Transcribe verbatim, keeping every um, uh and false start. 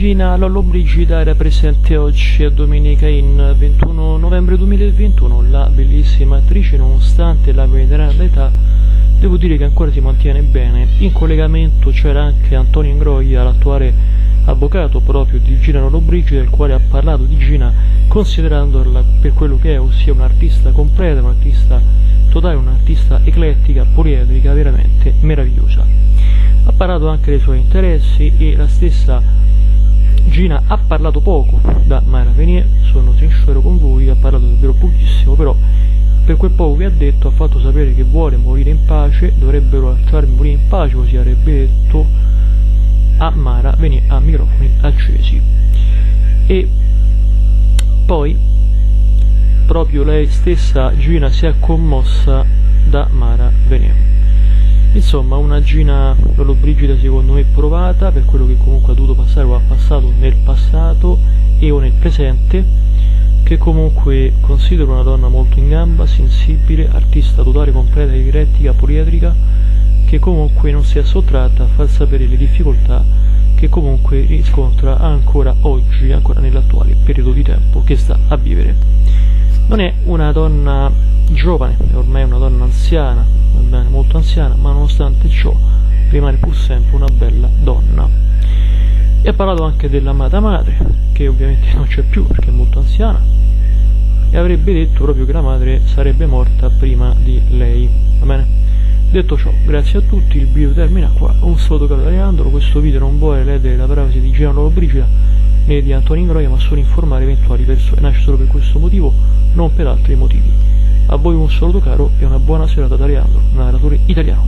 Gina Lollobrigida era presente oggi a Domenica in ventuno novembre duemilaventuno. La bellissima attrice, nonostante la veneranda età, devo dire che ancora si mantiene bene. In collegamento c'era anche Antonio Ingroia, l'attuale avvocato proprio di Gina Lollobrigida, il quale ha parlato di Gina considerandola per quello che è, ossia un'artista completa, un'artista totale, un'artista eclettica, poliedrica, veramente meravigliosa. Ha parlato anche dei suoi interessi e la stessa Gina ha parlato poco da Mara Venier, sono sincero con voi, ha parlato davvero pochissimo, però per quel poco che ha detto ha fatto sapere che vuole morire in pace, dovrebbero lasciarmi morire in pace, così avrebbe detto a Mara Venier a microfoni accesi. E poi proprio lei stessa, Gina, si è commossa da Mara Venier. Insomma, una Gina Lollobrigida secondo me provata per quello che comunque ha dovuto passare o ha passato nel passato e o nel presente, che comunque considero una donna molto in gamba, sensibile, artista totale, completa, eclettica, poliedrica, che comunque non si è sottratta a far sapere le difficoltà che comunque riscontra ancora oggi, ancora nell'attuale periodo di tempo che sta a vivere. Non è una donna giovane, è ormai una donna anziana, va bene, molto anziana, ma nonostante ciò rimane pur sempre una bella donna. E ha parlato anche dell'amata madre, che ovviamente non c'è più perché è molto anziana, e avrebbe detto proprio che la madre sarebbe morta prima di lei, va bene? Detto ciò, grazie a tutti, il video termina qua. Un saluto caro da Leandro. Questo video non vuole ledere la privacy di Gina Lollobrigida né di Antonio Ingroia, ma solo informare eventuali persone. Nasce solo per questo motivo, non per altri motivi. A voi un saluto caro e una buona serata da Leandro, narratore italiano.